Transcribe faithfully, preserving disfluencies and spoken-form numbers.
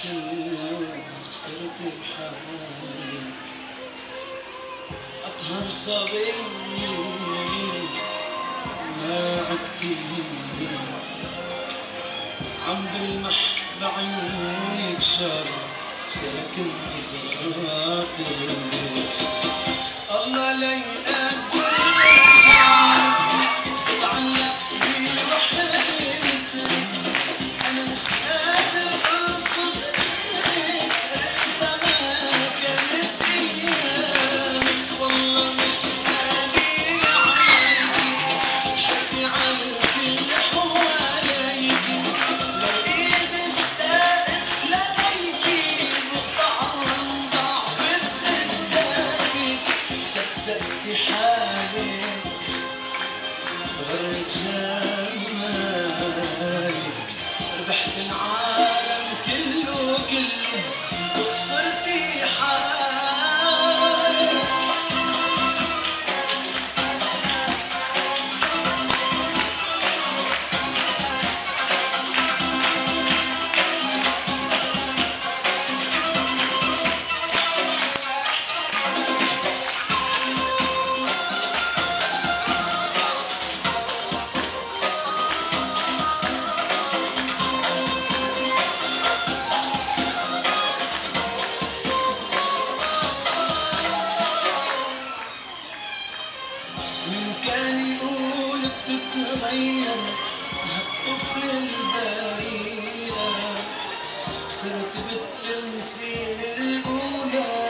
كله صرت بحالي أطهر صبي ما عدتي عم بالمح بعيونك شر ساكن بزرات البيت الله لا يقدر اتعلق بوحدتك انا مش قادر انفص اسمك انت ما كانت ايامك والله مش قادر عليك حكي عن كل حواليك لو ايدي اشتاقت لقيتي وطعم ضعفت قدامك صدقتي حالك غير جمالك ربحت العالم كله كله وخسرتي حالك من كان يقول بتتغير هالطفل البريئة صرت بالتمثيل الأولى